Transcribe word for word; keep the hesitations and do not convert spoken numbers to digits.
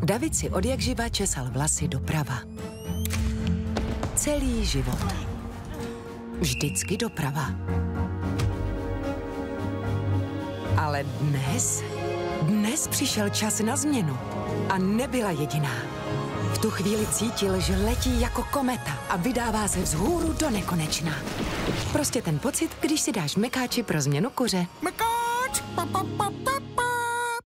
David si odjakživa česal vlasy doprava. Celý život. Vždycky doprava. Ale dnes, dnes přišel čas na změnu. A nebyla jediná. V tu chvíli cítil, že letí jako kometa a vydává se vzhůru do nekonečna. Prostě ten pocit, když si dáš mekáči pro změnu kuře. Mekáč! Pa, pa, pa, pa.